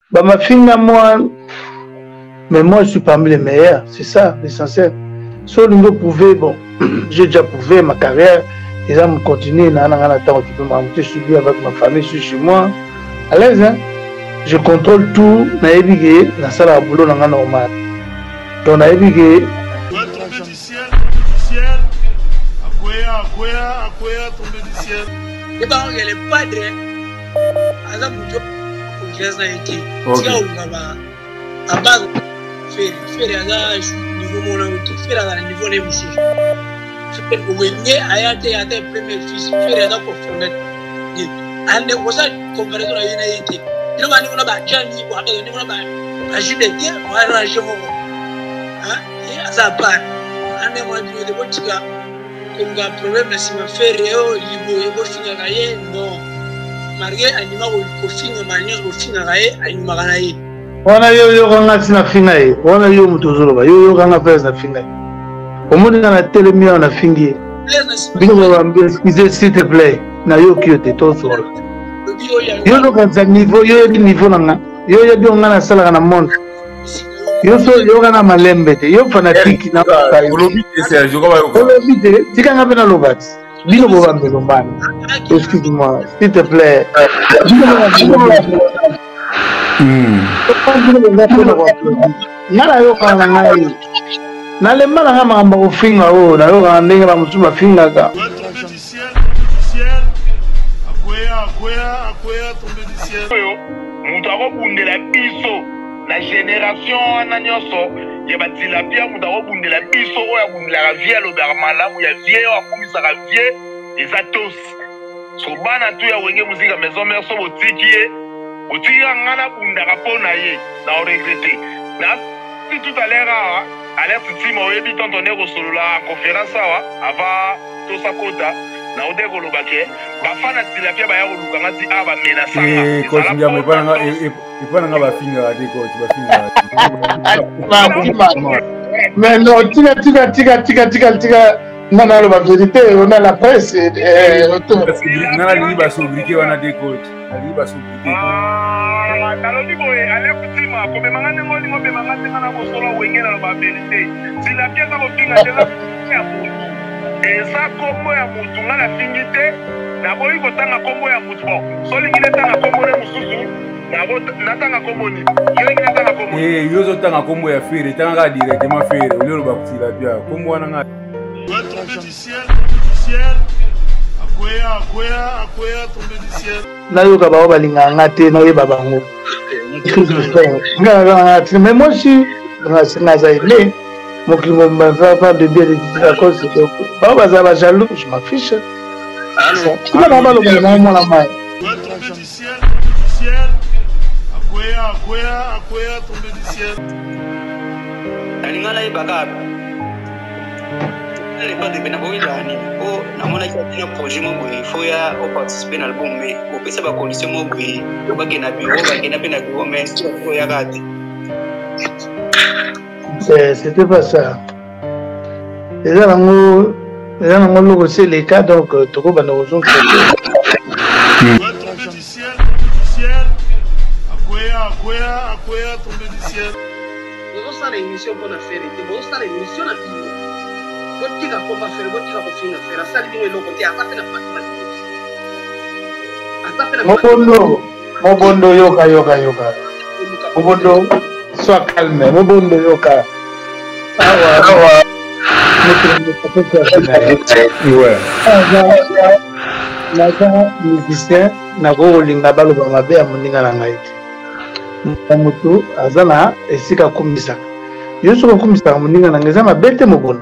Bah, ma fille, moi, mais moi, je suis parmi les meilleurs. C'est ça, l'essentiel. Sur le niveau prouvé, bon, j'ai déjà prouvé ma carrière. Et ça me continue. Je suis bien avec ma famille, je suis chez moi. À l'aise, hein? Je contrôle tout. Je suis dans la salle à boulot normal. Donc, je suis tombé du ciel. Et ben, il y a les padres. Azam Mujo, pour qu'ils aient été. Si on a base, faire niveau mon faire à niveau des musiques. Faire pour gagner, ayate premier fils, faire à pour fonder. Ande kosa comparaison à une été. Il va nous la jani pour aller nous la agir de bien, on va ranger mon. Hein? Et ça part. Ande moi du de botika. Comme un problème si ma faire libo finga kaye non. Marié anima ko finga manyo ko finga kaye anima kanaye. Wana yo kanga sina finga ye. Wana yo mutozolo ba yo kanga pesa finga. Omoni na telemi na fingi. Bino ba excusez s'il te plaît. Na yo kiote to solo. Yo no kanza niveau yo di niveau nanga. Yo ya bi ngana sala na monde. Yo so yo kana malembe te. Yo fanatique na ka. Olobite Serge ko ba yo. Olobite tikanga pena lobat. Bino bo bambe lombana. Excuse-moi, s'il te plaît. Nala yo kana ngai. Nalemba na ngama ngamba ufinga o na yo kana ndenge ba mutuba finga ka. Akwea tombé du ciel. Mutu akobundela biso la génération na nyoso ya batilapia mutu akobundela biso oyo abundelaka vie alobaka malamu ya vie oyo akumisaka vie eza tosi so bana tu ya wenge muzika maison mère so botiki ye otiki nga nabundaka mpo na ye na oregrete na si tout à l'heure awa alerte tima oyebi tantone kosolola conférence awa ava tosakota na ode kolobake bafana tilapia baya kolukanga ti a bamenasanga coach ndiamo ipananga bafinga ate coach bafinga mais non tika nana lo ba vérité on a la presse nana li ba sobriqué wana de coach ali ba sobriqué talobi boye alerte tima komemanga ndenge olingo memanga ndenga na kosolo wengela lo ba vérité tilapia za kofinga tela ya mutu eza kombo ya mutu nga na fingi te nakoki kotanga kombo ya mutu bon solingi netanga kombo ne mosusu natanga kombo ni yolingi natanga kombo yo ozotanga kombo ya fere tangaka directement fere oli oloba kutila bia kombo wana nga akwea tombé du ciel nayoka bao balingaka nga te naoyeba bango mais moi si naza aimé mon client m'a pas de bien de cause de bah ça va jaloux je m'affiche tu vas pas le voir moi la main ciel akwea tombé du ciel alingala ibaka les pas de benaboilani oh na mona ki un projet mo boy faut ya au participer dans l'album mais au pesa ba condition mo boy ba ke na bureau ba ke na pena bureau mais faut ya gati. C'était pas ça. Les gens ont aussi les cas, donc tout le monde a besoin de ciel, akwea tombé du ciel. Vous avez une émission pour faire, vous avez une émission à vivre. Vous avez une faire, vous avez une faire, ça dit le côté à taper la Mobondo, yoka. Mobondo. Sois calme, Mobondo yoka. Awa. ouais. Naza musicien nako linga baloba mabe ya moninga na ngai te. Mutu azana esika kumisaka. Yo soko kumisaka moninga na ngai za mabe te Mobondo.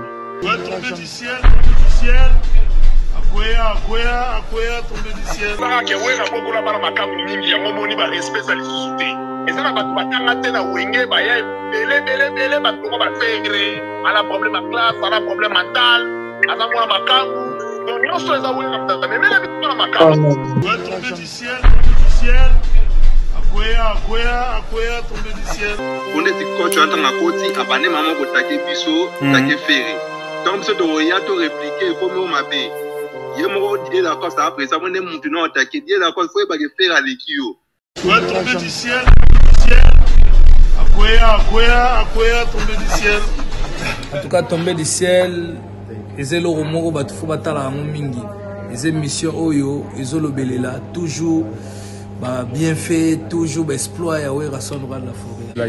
Akwea tombé du ciel. Saka ke wera bokola bana makabu mingi ya momoni ba respect za lisuté. Ezana batu batanga te na wenge ba ya bele batu ko ba fegre. Ala problème à classe, ala problème mental, ala mwana makabu. Donc nyonso eza wera mtata mais mele bitu na makabu. Ciel. Akwea tombé du ciel. On est coach atanga koti abane mama ko take biso, take ferry. Donc ce to ya to répliquer comme on m'appelle. Ye mo di la cause après ça mon mutu no attaquer di la cause faut pas que faire avec yo. Ciel Akwea, tombé du ciel. En tout cas, tombé du ciel, et le romoro batufo batala mingi. Les émissions Oyo, et le belela, toujours bien fait, toujours exploit et ouais, rasson de la forêt.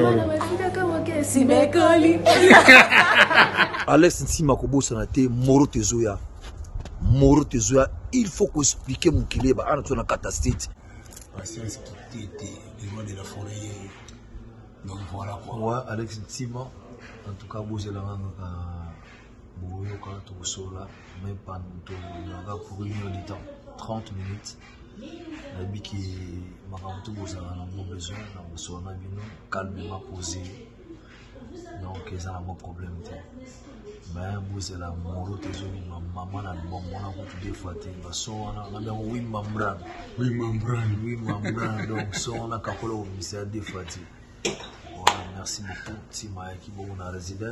Alex Ntima Kobo Sanate, Moro Tezoya. Moro Tezoya, il faut qu'on explique mon qu'il est, bah, on a une catastrophe. Patience qui était les lois de la forêt. Donc voilà quoi. Ouais, Alex Ntima, en tout cas, vous êtes là, Boyo, quand tu es là, même pas pour une heure de temps, 30 minutes. La vie qui m'a rendu aux besoin, on a calmement posé. Donc, ça n'a pas de problème. Mais vous êtes là, Moro Tezoya, maman a bon, on a beaucoup de fois, on a bien 8 membres. 8 membres, donc, on a capable de ministère des fois. Voilà, merci beaucoup, Tima qui est mon résident.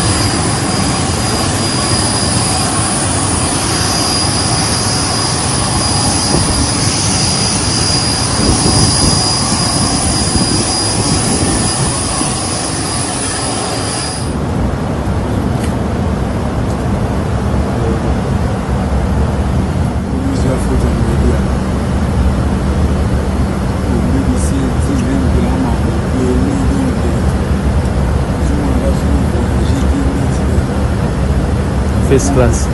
First class.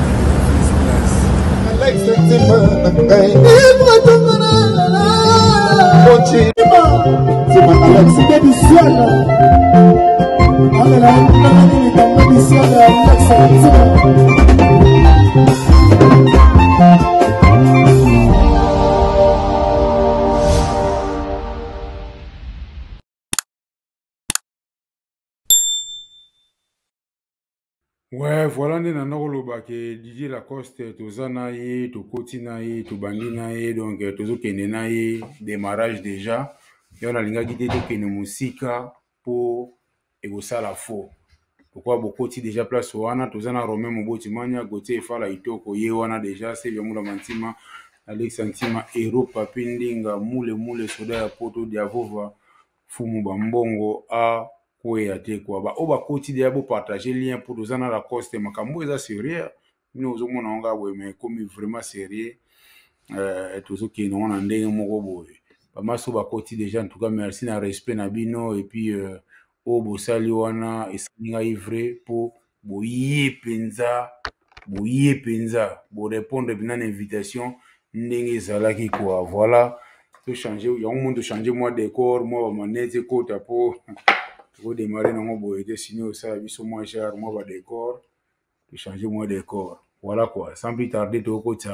Ouais, voilà, on est dans le Didier Lacoste, Tozana ye, Tokotina ye, Tobandina ye, donc Tozo Kenena ye, démarrage déjà. Et on a l'inga guidé de Kene Musika pour égossa la faux. Pourquoi beaucoup déjà place Wana, Tozana Romain Mobotimania, Gauthier Fala Itoko, Yewana déjà, c'est bien Moula Mantima, Alex Santima, Hero Papindinga, Moule Soda Poto Diavova, Fumu Bambongo, A. Quoi quoi oba koti de abo partager lien pour nous en la coste makambo eza sérieux nous omona nga we mais comme vraiment sérieux tout ce qui nous en ndenge moko boye ba maso ba koti déjà en tout cas merci na respect na bino et puis o bosali wana esinga ivre pour boye penza bo répondre bien à invitation ndenge ezalaki quoi voilà to changer il y a un monde de changer moi décor moi ba manette kota pour démarrer dans mon boîtier signé au service au moins cher moi va décor de changer moi décor voilà quoi sans plus tarder tout côté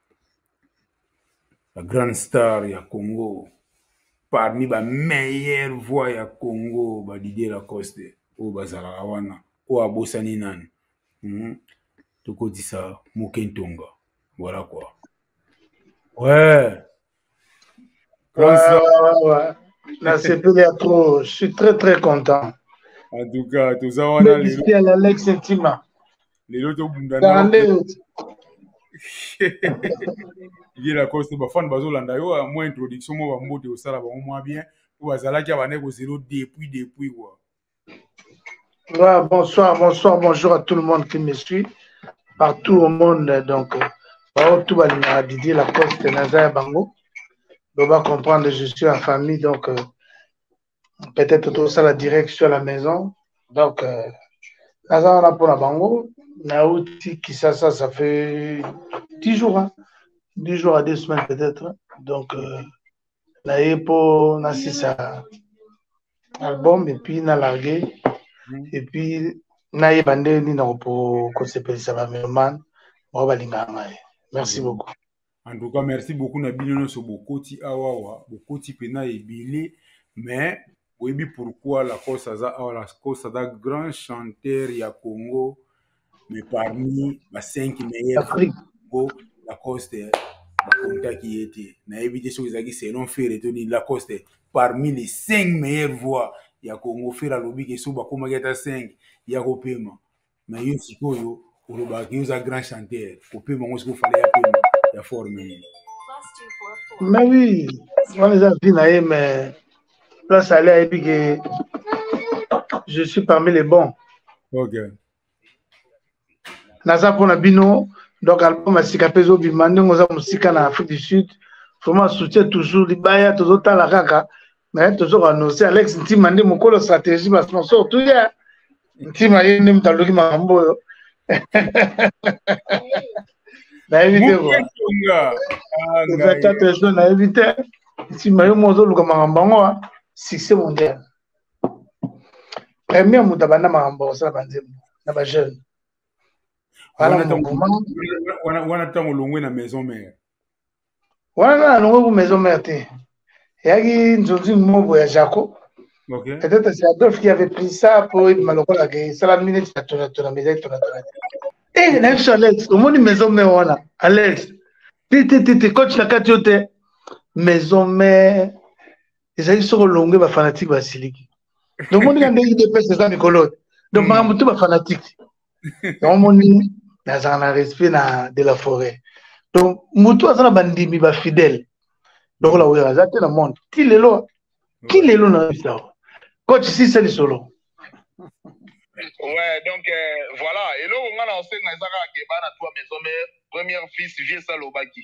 la grande star ya Congo parmi les meilleures voix ya Congo ba Didier Lacoste au bazala wana au abosani nan tout côté ça Mukentonga voilà quoi ouais. Là, c'est trop. Je suis très très content. En tout cas, tout ça, on a les Alex Ntima. Les autres Bundana. Il y a la cause de Bafan Bazolanda, yo moins introduction, moi, va monter au salaire, moins bien. Ou Bazala qui a vané au zéro depuis quoi. Ouais, bonjour à tout le monde qui me suit. Partout au monde, donc, tout va à Didier Lacoste et Nazaya Bango. On va comprendre, je suis en famille, donc peut-être tout ça la direction à la maison. Donc, là, on a pour la bango. Naouti, qui ça fait 10 jours, hein? 10 jours à 2 semaines peut-être. Donc, là, il pour ça album, et puis, na largué. Et puis, na y bandé, ni non pour qu'on s'appelle ça va man. Merci beaucoup. En tout cas, merci beaucoup Nabino sur Bokoti Awawa, Bokoti Pena et Billy, mais oui, pourquoi la cause d'un grand chanteur ya Congo, mais parmi les 5 meilleurs Congo, la cause de la qui était. Na évité sur les selon faire et la cause parmi les 5 meilleures voix ya Congo, faire la lobby qui sont comme 5 ya Kopema. Mais yo sikoyo, ou le grand chanteur, Kopema on se fallait appeler. Mais oui, on les a dit, mais là, ça allait à je suis parmi les bons. Ok. Naza pour Nabino, donc album a Sikapezo Bimande, on a musique en Afrique du Sud. Vraiment soutien toujours, Libaya, toujours la Kaka. Mais toujours annoncé, Alex Ntimande, mon colo stratégie, ma sponsor, tout y a. Ntimande, Mtalogi Mambo. Na évité quoi. Ça 4 jours, na évité. Ntimande, Mozo, Luka Mambango, succès mondial. Premier Moutabana Mambo, ça va dire, na ba jeune. Voilà mon moment. On attend au long de la maison mère. Voilà, long de maison mère. Il y a une mot à Jaco. Peut-être que c'est Adolphe qui avait pris ça pour être malheureux. C'est la minute de la maison. Et il y a Alex, au monde de maison mère, Alex. Coach la katiote. Maison mère. Ils ont sur le long de la fanatique Basiliki. Donc, on a des dépêches, c'est ça, Nicolas. Donc, on a tout fanatique. Donc, on dans un respect de la forêt. Donc, Moutou a un bandit mi fidèle. Donc, là où il y a dans le monde. Qui est là? Dans l'histoire? Coach, si c'est le solo. Ouais, donc voilà. Et là, on a lancé dans les première fils, vieux Salobaki.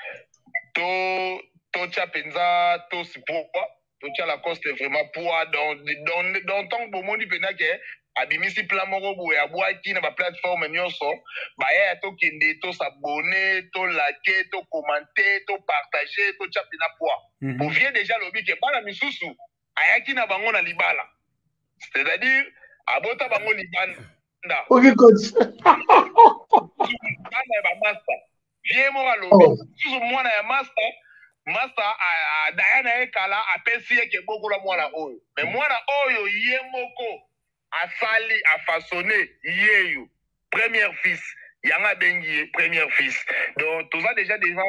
To Chapenza, to Sipopa, to Chalacoste vraiment poids dans le temps que mon dit que abimisi plan moko boye abwaki na ba plateforme nyonso ba ya to kende to s'abonner to liker to commenter to partager to chapina poids pour vient déjà lobi ke bana misusu ayaki na bango na libala, c'est-à-dire abota bango libanda OK coach bana ba master vie mo lobi susu mwana ya master Diana ekala apesi ke boko la mwana oyo mais mwana oyo ye moko Asali a façonné Yeyo, premier fils. Yanga Bengi, premier fils. Donc, tout ça déjà des gens.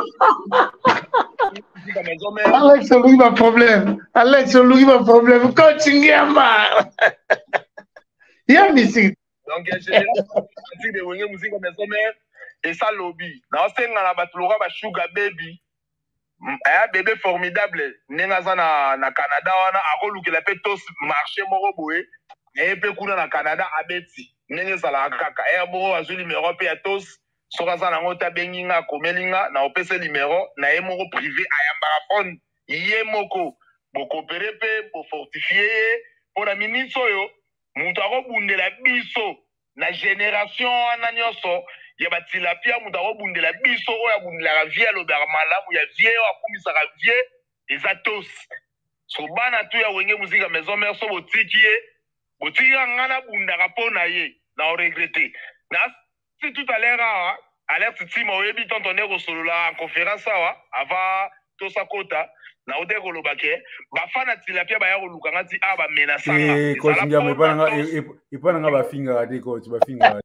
Alex, lui, ma problème. Alex, lui, ma problème. Continue à mal. Il y a musique. Donc, j'ai dit de musique comme ça, et ça, lobby. Dans ce cas-là, on a Sugar Baby. Un bébé formidable. Nengaza na Canada, on a relu que la fait tous marché moroboué. Et puis, on a Canada, à Betty. Nene sala kaka. Et bon, azuli numéro pe tous. Sokaza na ngota benginga komelinga na opese numéro na emoko privé ayambara phone. Yemoko bo coopérer pe bo fortifier pour la ministre yo. Mutu akobundela biso na génération ana nyonso ya batilapia mutu akobundela biso oya bundela vie lo malamu ya vie akumisa ka vie eza tous. So bana tu ya wenge muzika maison mère so botikie botika ngana bundaka pona ye. Na regretté. Si tout à l'heure, Alex Tima Oyebi tontonné au solo en conférence avant tout ça kota na ode kolobake ba fana tilapia ba ya kolukanga ti aba menasanga coach ngame pas nga ba finga de coach ba finga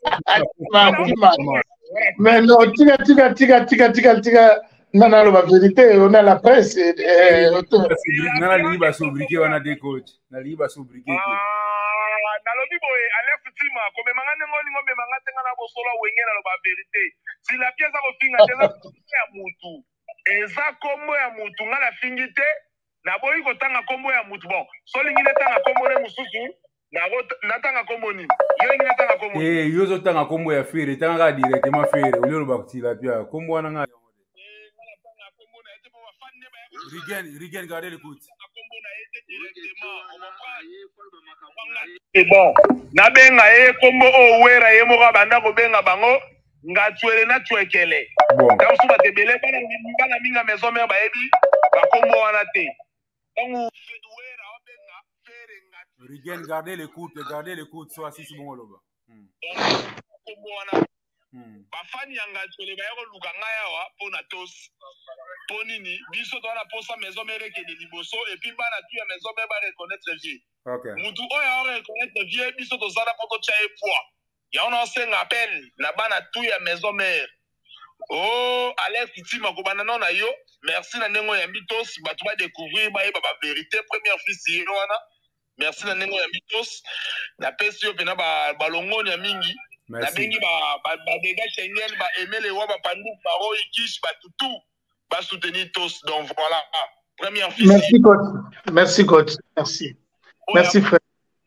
mais non tika nana lo ba vérité on a la presse nana liba sobriqué wana de coach na liba sobriqué nalobi boye Alex Tima komemanga ngoli ngombe manga tenga na bosola wengela lo ba vérité si la pièce a kofinga teza ya mutu eza kombo ya mutu ngala fingite na boyi kotanga kombo ya mutu bon solingi netanga kombo le mususu na tanga kombo ni yo ngi netanga kombo yo zo tanga kombo ya fere tanga directement fere o lo ba kutila pia kombo wana nga Rigen garde l'écoute. Et bon, na benga e kombo o wera ye mo banda ko benga bango nga tuele na tuekele. Bon. Ka suba te bele bana minga maison mère ba ebi ba kombo wana te. Donc wera o benga fere nga. Rigen garde l'écoute so asisi bongo loba. Kombo wana bafani yanga tuele ba yako luka ngaya wa pona tos. Ponini biso to na posa maison mère ke de liboso et puis bana tu ya maison mère ba reconnaître vie. Okay. Mutu oya reconnaître vie biso to zana poto chae poids. Ya on enseigne appel na bana tu ya maison mère. Oh Alex Tima ko bana na yo. Merci na nengo ya mitos batu ba découvrir ba vérité première fils wana. Merci na nengo ya mitos. Na pesi yo pena ba longo ya mingi. Na bengi ba dégâts Schengen ba aimer les wa ba pandu ba ro ikish ba tutu. Va soutenir tous. Donc voilà, première fille. Merci coach. Merci coach. Merci. Merci frère.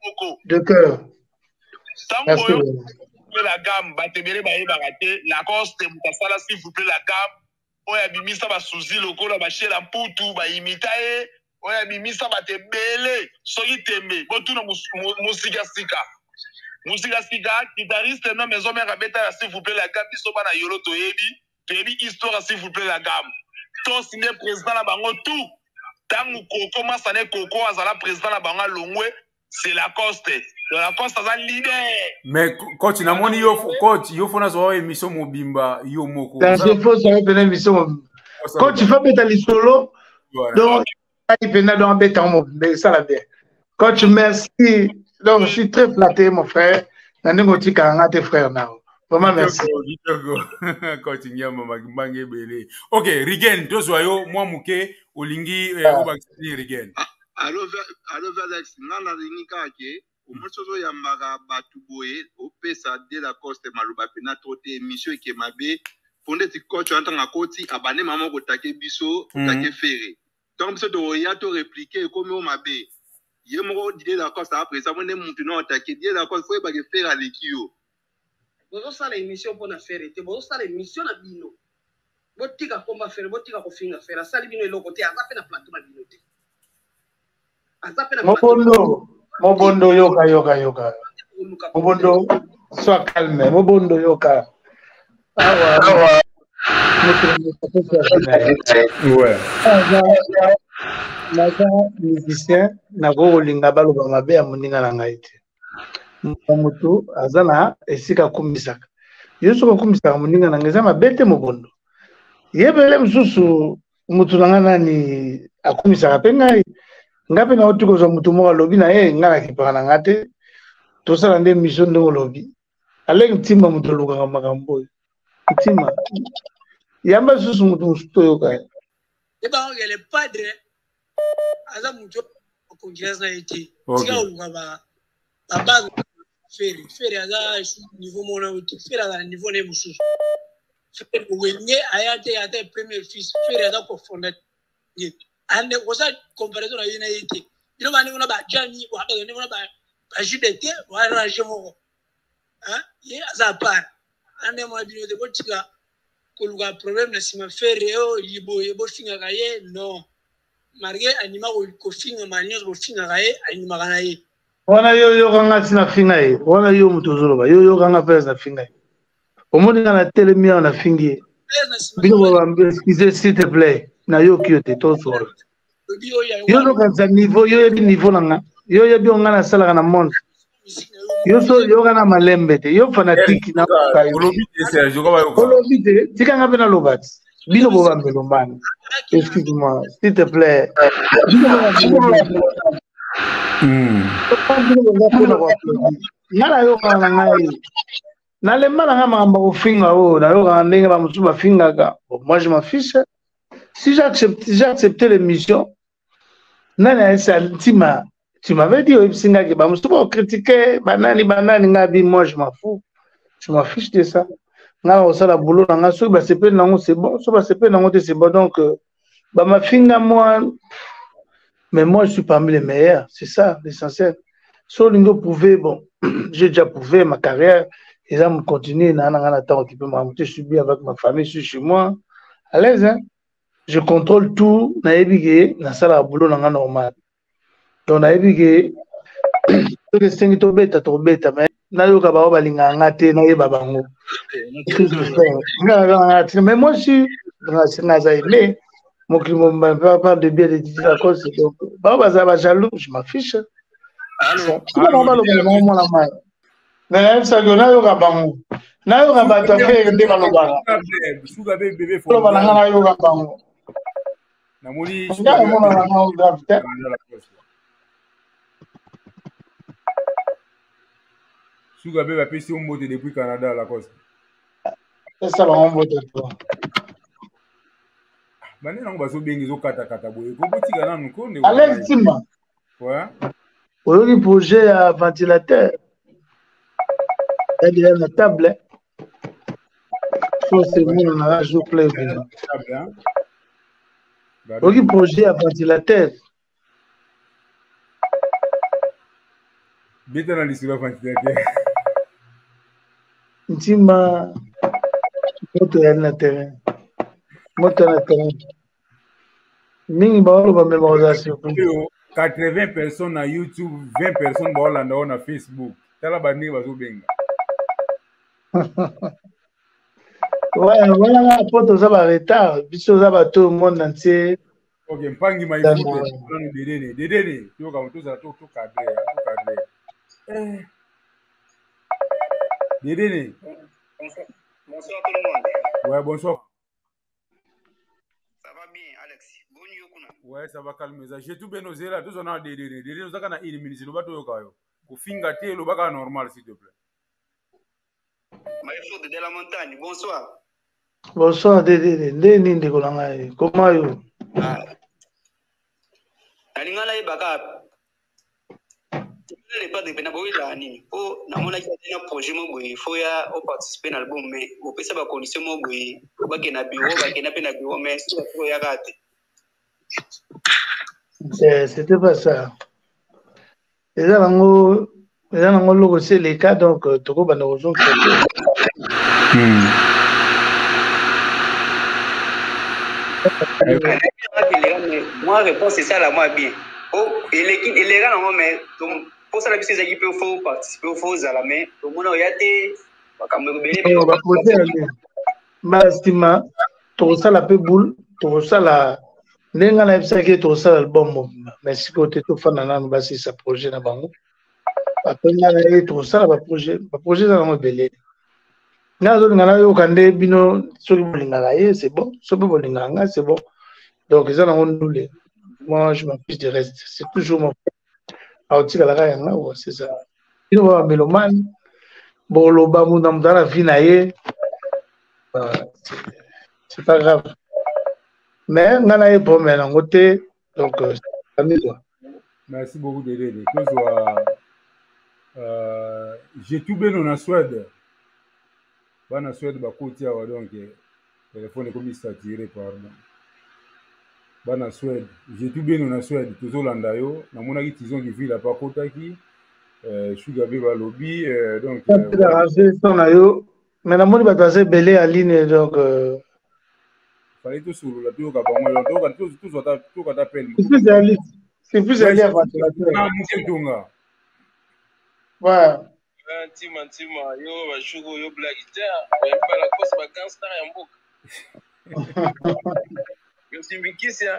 De cœur. Merci. La gamme, Batebele Barakate, Lacoste, Moutasala, s'il vous plaît, la gamme. Oya bimisa ba souzi lokola ba chela mputu ba imitae. Oya bimisa ba tebele, soki tembe, botuna musika sika. Musika sika, guitariste na maison mère abeta s'il vous plaît la gamme, biso bana yolo toyebi histoire s'il vous plaît la gamme. To signé président la bango tout. Tangu Koko Masane Koko azala président la bango Longwe, c'est Lacoste. Lacoste azala leader. Mais coach namoni yo coach yo fona zo émission mobimba yo moko. Dans ce faut ça une émission. Coach tu fais beta li solo. Donc il venait dans beta mais ça la bien. Coach merci. Donc je suis très flatté mon frère. Nango tika ngate frère na. Vraiment merci. Coach nyama magimbange belé. OK, Rigen tozo yo moi muke olingi obakini Rigen. Alors Alex nana linika ke omosozo ya maga batuboye opesa de la coste maluba pena trote émission ke mabe fonde ti coach antanga koti abane mama ko take biso take ferré donc ce to ya to répliquer comme o mabe yemo de la coste après ça mon mutu no take de la coste foi ba ke faire alikio bozo sala émission pour na ferré te bozo sala émission na bino botika komba ferré botika ko finga ferré sala bino eloko te azape na plateau na bino te Mobondo yoka. Mobondo, sois calme. Mobondo yoka. Ouais. Naza musicien nako linga baloba mabe ya moninga na ngai te. Mutu azana esika kumisaka. Yesu kumisaka moninga na ngai za mabe te mobondo. Yebele msusu mutu nanga nani akumisaka pe ngai. Ngape na otuko za mutu moko lobi na ye ngala kipana ngate to sala nde mission ndo lobi ale ntimba mutu luka makambo ntimba yamba susu mutu sto yoka e ba ngele padre aza mutu kongresa eti tika luka ba feri aza niveau mona uti feri aza niveau ne mususu feri wenye ayate premier fils feri aza ko fondate ande kosa comparaison na yina yiti ino bani una ba jani wa ba ni una ba jidete wa range mo ye azapara ande mo bino de botika koluga problème na sima fere o yibo finga kaye no marge anima ko finga manyo bo finga kaye anima kana ye wana yo kanga sina finga ye wana yo mutozolo ba yo kanga pesa na finga ye omoni na telemia na fingi bino ba excusez s'il te plaît na yo kiote to soro yo no kanza niveau yo yebi niveau nanga yo yebi ongana sala kana monde yo so yo kana malembe te yo fanatique na olobi te Serge ko ba yo olobi te tika ngabe na lobati bino bo ba melombani excuse-moi s'il te plaît ngala yo kana ngai nalemba nanga makambo kofinga o na yo kana ndenge ba musu ba fingaka moi je m'en fiche. Si j'acceptais l'émission, tu m'avais dit, critiquer, moi je m'en fous. Je m'en fiche de ça. C'est bon, c'est bon. Donc, ma finga, moi, mais moi je suis parmi les meilleurs. C'est ça, l'essentiel. Si Lingo pouvait, bon, j'ai déjà prouvé ma carrière, et ça me continue, je suis bien avec ma famille, je suis chez moi, à l'aise, hein. Je contrôle tout, naebige na sala boulot nanga normal. Donc naebige que c'est to beta mais na yo ka ba balinga ngate na yeba bango. Mais moi je suis dans ça mais mon climat m'a pas de bien de dire la cause donc ba za jaloux, je m'affiche. Mais ça na yo ka bango. Na yo ka ba ta faire de baloba. Suga bébé fo. Na yo ka bango. Namoni Suga bébé a payé un mot depuis Canada à la coste. C'est ça, on vote toi. Maintenant, on va se bien ils kata boye. Ko boti kana nuko ne. Alex Timba. Ouais. On projet à ventilateur. Elle est à la table. C'est bon, on a joué plein de table. Oui, projet à ventilateur. Beta na lisula fantite. Ntima moto ya na terrain. Moto na terrain. Mingi ba ba même organisation. 80 personnes na YouTube, 20 personnes ba Hollanda na Facebook. Tala bani bazobenga. Ouais, voilà, poto za ba retard, biso za ba tout le monde entier. Ok, mpangi maifute, nanu dedene, tu ka mtu za tu cadre, Dedene. Bonsoir tout le monde. Ouais, bonsoir. Ça va bien, Alex? Bonne nuit. Ouais, ça va calmer ça. J'ai tout bien osé là, tout on a Dedene. Dedene, nous avons une minute, nous bateau yokayo. Ko finga te, le baka normal, s'il te plaît. Maïfo de la montagne, bonsoir. Bonsoir, Dedene. Ndeni ndekolanga ye. Comment yo? Nalingala ibaka. Les pas de Benaboïla, ni. Oh, na mona qui a un projet, il faut participer dans l'album, mais vous pouvez savoir condition, il faut pas qu'il y ait un bureau, qu'il y ait un bureau, mais c'est pour y rater. C'était pas ça. Les gens ont c'est les cas, donc, Toko Banorozo. Moi, réponse c'est ça, là, moi, bien. Oh, et les gars, non, mais pour ça, la vie, c'est qu'il faut participer au faux à la main. Au moins, il y a des. Ma estima, tout ça la peu boule, tout ça la. Nenga na ebisaki tout ça l'album, mais si côté tout fan na nous basi sa projet na bango. Après na tout ça ba projet na bango belé. Na zo ngana yo kande bino so bolinga ye, c'est bon, so bolinga c'est bon. Donc ils en ont nous. Moi je m'en fiche du reste, c'est toujours mon auti la yanga, c'est ça. Il va mélomane. Bon lo ba mu na mdala vie na ye. C'est pas grave. Mais on a eu problème en côté, donc merci beaucoup Dedene. J'ai tout bien en Suède. En Suède, côté donc téléphone est comme saturé pardon. En Suède, j'ai tout bien en Suède. Tous Hollanda yo, na mona ki tizon ki vit la pas kota ki sugar beba lobby donc mais na moni ba passer belé en ligne donc fallait tout sur la tout ka bango tout ka t'appelle. C'est plus allé à votre ouais. Ntima yo bashugo yo black guitar bala kosa ba gangster ya mboka yo simbikisia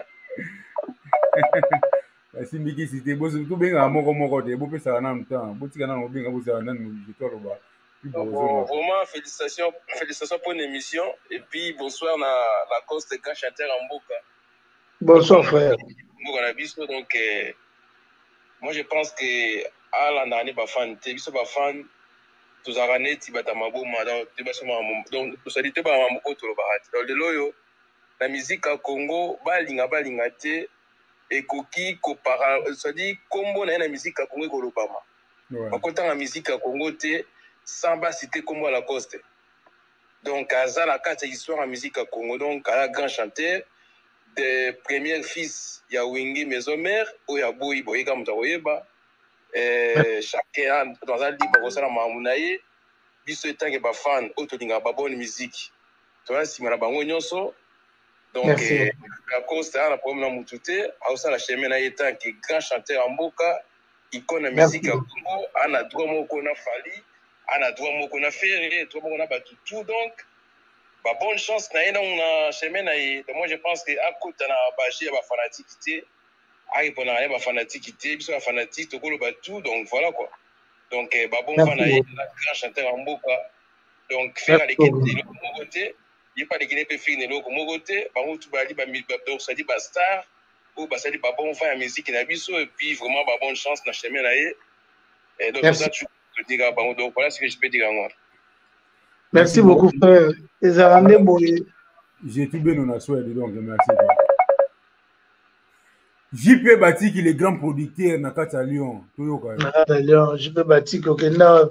simbikisi te bo tout benga moko te bo pesa na temps bo tika na benga bo za na victoire ba. Vraiment félicitations pour une émission et puis bonsoir la cause de grand chanteur en mboka. Bonsoir frère. Donc moi je pense que à l'année ba fan te biso ba fan tous arane ti batamabo donc te baso donc ça dit te ba moko to ba donc de loyo la musique à Congo balinga te et koki kopara ça dit kombo na musique à Congo ko lobama. En comptant la musique à Congo te sans bas citer Combo à la Coste. Donc, à la carte histoire en musique à Congo, donc à la grand chanteur, des premiers fils, il y a Wingi Maison-Mère, ou il y a Boui Boyega Mutaroyeba, chacun dans un livre, au sein de Mamounaye, biso étant que fan, autolinga bonne musique. Tu vois, si ma bango nyonso, donc la Coste a la problème dans Moutouté, à ça la chemin a étant que grand chanteur en Boka, icône de musique à Congo, on a droit qu'on a fallu. On a droit qu'on a fait, on a battu tout, donc bonne chance na chemin moi je pense que à côté na bagie ba fanaticité à répondre à ba fanaticité biso ba fanatique to ko tout donc voilà quoi donc bon fan na grand chanteur en mboka donc faire l'équipe de mon côté il pas l'équipe peut faire le mon côté ba tout ba donc ça dit ba star ou ba ça dit ba bon fan la musique na biso et puis vraiment bonne chance na chemin na et donc ça donc voilà ce que je peux dire à moi. Merci beaucoup, frère. J'ai tout bien en Suède, donc merci. JP Bati qui est le grand producteur Nakata Lyon. JP Bati qui est là.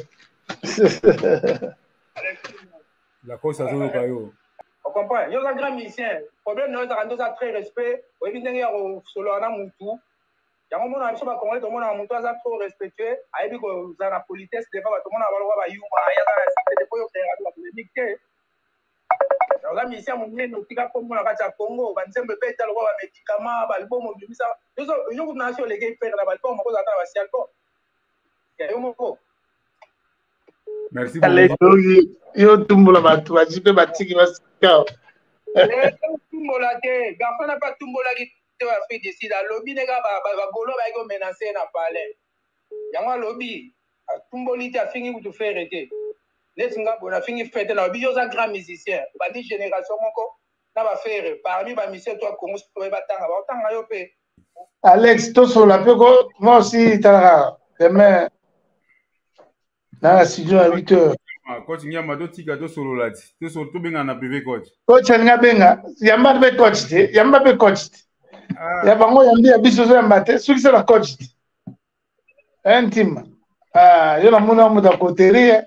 La cause à Zolo Kayo. On comprend. Il y a un grand musicien. Le problème, c'est que nous avons très respect. On est venu au solo à Moutou. yango mona biso ba Congolais tomona moto aza trop respectueux ayebi ko za na politesse devant ba tomona ba loba ba yuma aya na c'était pour yo faire la polémique te la mission monene otika po mona kati ya Congo ba nzembe pe talo ba médicament ba libomo bimisa yo kuna sio lege faire na ba ko moko za ta ba sialko yo moko. Merci beaucoup. Yo tumbola batu bajipe batiki basika. Tumbola te garçon n'a pas tumbola qui te va faire ici la lobby nega ba golo ba ko menacer na palais yango lobby tumboli te afingi kutu faire te lesinga bona fingi fête na bijo za grand musicien ba di génération moko na ba faire parmi ba musiciens toi Congo to ba tanga yo pe Alex to sur la peu moi aussi tala demain dans la studio à 8h. Coach Nyama do tika to solo lati. To solo to benga na privé coach. Coach benga yamba be coach te, yamba be coach te. Ya bango yambi ya biso zo yamba te, suki la coach te. Intime. Yo na mona mu da koterie.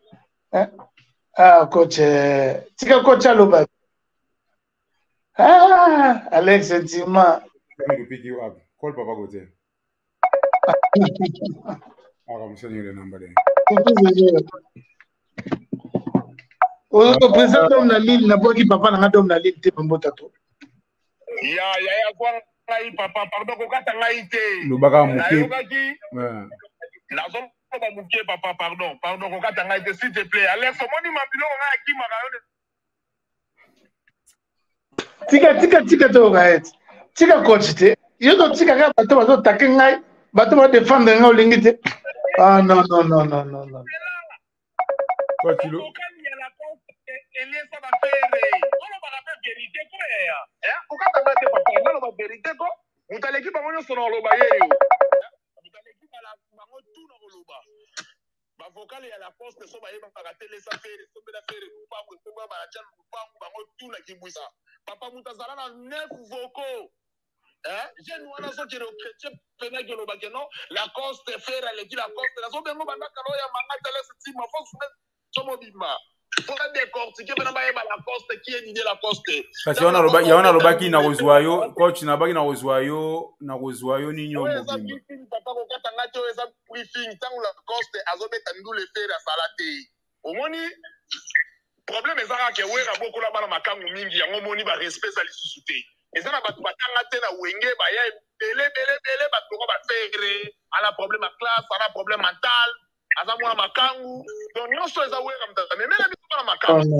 Coach tika coach aloba. Alex intima. Let me pick you up. Call Papa Gote. I'm sending you the number there. O président dom na ligne na boki papa na dom na ligne te mbota to. Ya kwa ngai papa pardon ko kata ngai te. Lubaka muke. La zone ba muke papa pardon ko kata ngai te s'il te plaît. Alex moni mabilo ngai ki maka yo. Tika to gaet. Tika coach te. Yo to tika ga bato bato takengai. Bato ba défendre ngai olingi te. Ah non. Quoi kilo? Vocal ya la poste so ba yeba ka telesa fere so bela fere kupango so ba ba cha kupango bango tuna kibwisa papa mutazala na 9 vocaux jeune wana so kero chep pena gelo ba keno la coste fere le la coste la so bengo banda kalo ya manga telesa tima fo so mobimba pour décortiquer bena ba yeba la coste qui est l'idée la coste parce on a roba ki na rozwayo coach na baki na rozwayo ninyo mobimba papa ko katanga to eza briefing tangu la coste azobeta ndule fere salate omoni problème ezaka ke wera boko la bana makangu mingi yango moni ba respect za lisusu te eza na batu batanga te na wenge ba ya bele batu ko ba fere ala problème à classe ala problème mental aza mwana makangu donc nyonso eza wera mtata mais mena biso bana makangu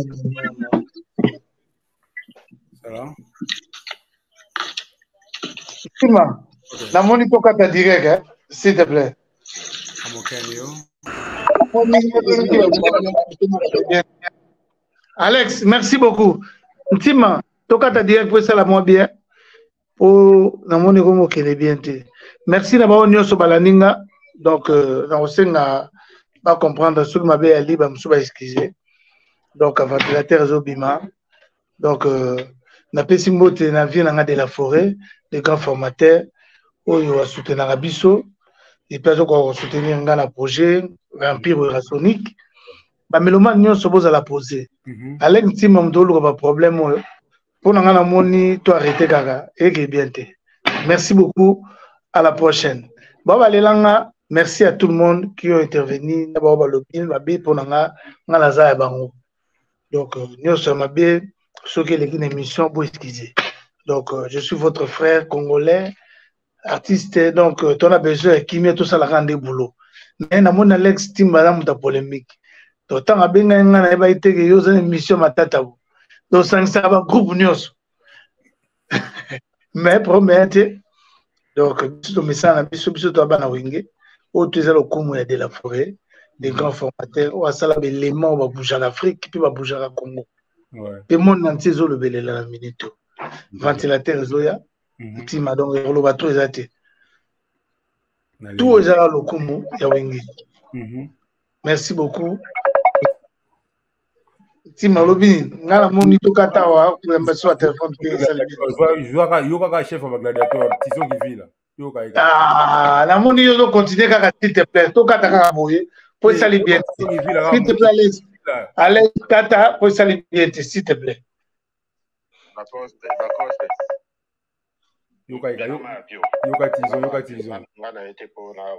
ça va Tima na moni to kata direct s'il te plaît. Alex, merci beaucoup. Tima, toka ta direct pour ça la moins bien. Pour na moni ko mo kele bien te. Merci na ba onyo so balaninga. Donc na osenga pas comprendre ce que m'a bien ali ba msuba excuser. Donc ventilateur zobima. Donc na pesi mbote na vie na de la forêt, les grands formateurs oyo soutenir biso. Et puis, on soutenir un projet, Vampire Eurasonique. Mais le man, nous sommes à la poser. Avec un petit moment de problème, pour nous moni, toi arrêter Gaga, et bien. Merci beaucoup. À la prochaine. Baba Lelanga, merci à tout le monde qui ont intervenu. Baba Lobin, Babi, pour nous, Laza et Bango. Donc, nous sommes bien, ceux qui ont une émission pour excuser. Donc, je suis votre frère congolais. Artiste, donc tu as besoin qui met tout ça la rendre boulot. Mais na mon Alex Timba muta polémique. Donc tant a benga ngana eba ite ke yo une émission matata. Donc ça va groupe nyos. Mais promette donc biso message na biso to bana wenge o tu za le kumu de la forêt des grands formateurs ou asala l'élément va bouger en Afrique puis va bouger au Congo. Ouais. Et monde entier zo le belé la minute. Ventilateur zoya. Tima donc le bateau est athée. Tout est à l'okumu ya wengi. Merci beaucoup. Tima lobi ngala moni to kata wa pour embassy téléphone je vois yoka chef of gladiateur tiso qui vit là. Yoka ah la moni yo continuer kaka s'il te plaît to kata kaka boye pour salir bien. S'il te plaît allez kata pour salir bien s'il te plaît. D'accord. yoka tizo ngana été pour na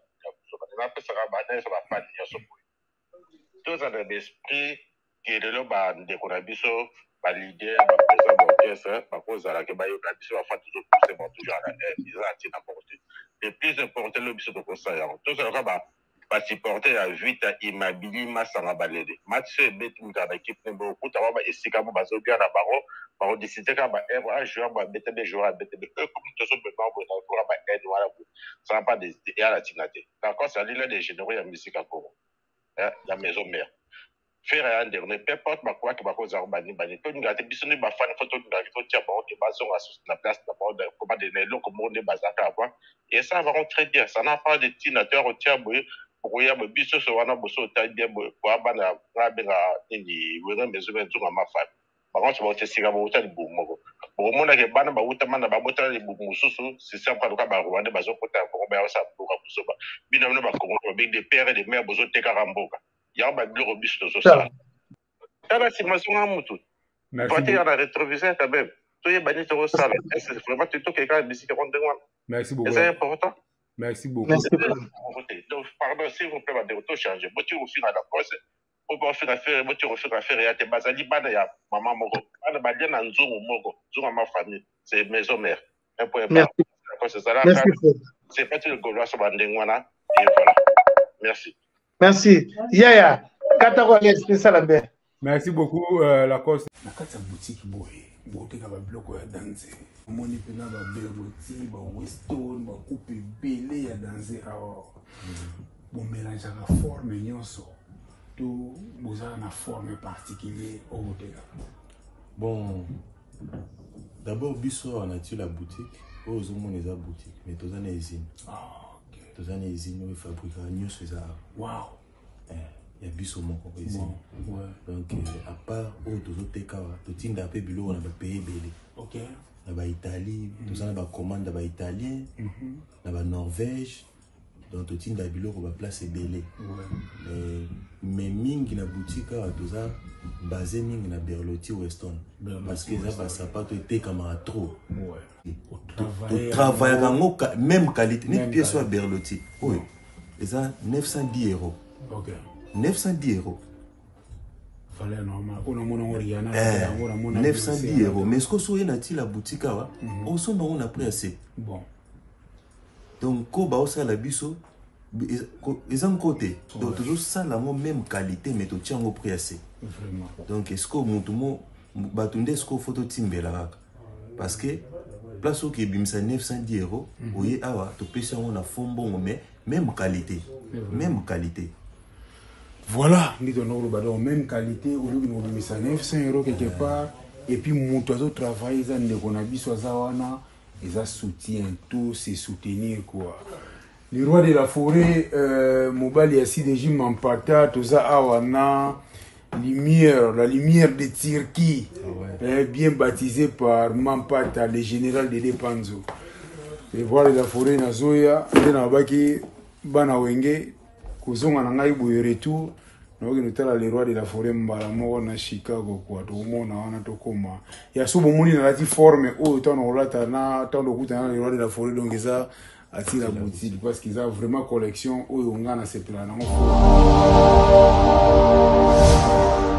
na pesaka ba na so ba fani ya so tous à l'esprit qui est le ba ndeko na biso ba leader ba président d'orchestre ba kozala ke ba yoka biso ba fa toujours pousser bon toujours à la ils ont atteint n'importe le plus important le biso de conseil tous à ba supporter à vite immobilier masanga balede match bet muta ba équipe nembo kuta ba esika ba zo bien na baro ba décider ka ba joueur ba BTB joueur BTB comme tout ça maintenant ba pour ba aide voilà ça n'a pas de à la tinate d'accord ça l'île des généraux ya musique à Congo la maison mère faire un dernier peu importe ba quoi que ba ko za ba ni to ngate bisoni ba fan photo ngate to tia ba ke ba zo na place na ba ko ba de lo ko monde bazaka quoi et ça va très bien ça n'a pas de tinateur au tia boye Oya biso so wana boso ta bien bo bana rabenga ndi wena mezo benzo ma fa ba ko so te siga bo ta bu moko bo mona ke bana ba uta mana ba bota le bu mususu c'est ça pas ka ba rwanda ba zo kota ko ba sa bu ka buso ba bina no ba ko ba de père et de mère bozo te ka ramboka ya ba bloro biso so ça ala si masonga mutu merci à la rétroviseur quand même to ye bani to ça c'est vraiment tout que ka musique rondement merci beaucoup c'est important. Merci beaucoup. Merci. Donc, pardon, s'il vous plaît, ma déroute changer. Moi, tu refais à la poste. Au bord faire affaire, moi, tu refais affaire et à tes bazali, bana ya maman moko. Bana badia na nzungu moko. Nzungu ma famille. C'est maison mère. Un point. Merci. C'est ça là. C'est pas tout le gaulois sur Bandengwana. Et voilà. Merci. Merci. Yaya. Katako l'esprit salambe. Merci beaucoup, Lacoste. Na kati ya boutique boye. Bote ka ba bloko ya danse. Moni pena ba beroti, ba weston, ba coupe belé ya danse alors. Bon mélange la forme nyonso. Tout boza na forme particulier au bote. Bon. D'abord biso on a tué la boutique. Aux hommes les a boutique, mais tous en usine. Ah OK. Tous en usine où ils fabriquent nyonso ça. Wow. Il y a biso moko ici. Ouais. Donc à part au tozoteka to tinda pe bilo on a payé belé. OK. Na ba Italie, tous en ba commande ba italien, na ba Norvège. Donc to tinda bilo ko ba place belé. Ouais. Mais mingi na boutique à toza basé mingi na Berlotti Weston parce que ça va ça pas te camarade trop. Ouais. Au travail même qualité, ni pièce soit Berlotti. Oui. Et ça 910 €. OK. 910 €. Fallait normal. On a mon Oriana. 910 €. Mais ce que soit na la boutique là, on s'en on a pris assez. Bon. Donc ko ba osa la biso ils ont côté. Donc toujours ça la même qualité mais to tient au prix assez. Vraiment. Donc est-ce que mon tout mo batunde est-ce que photo timbela parce que place au qui bimsa 910 €, oui awa to pesa on a fond bon mais même qualité. Même qualité. Voilà, nous avons même qualité, au lieu de nous 900 € quelque part, et puis mon oiseau travail, ils ont soutien, tout c'est soutenir quoi. Le roi de la forêt, Mobali Assi de Jim Mampata, tout ça, awana, lumière, la lumière de Tirki, bien baptisé par Mampata, le général de Depanzo. Le roi de la forêt, Nazoya, Nabaki, Banawenge, Kozonga nangai boye retour na oki notala le roi de la forêt mbala moko na Chicago kwa to mona wana to koma ya subo muni na lati forme o to na olata na to kuta na le roi de la forêt donc ça attire la boutique parce qu'ils ont vraiment collection o yonga na sepela na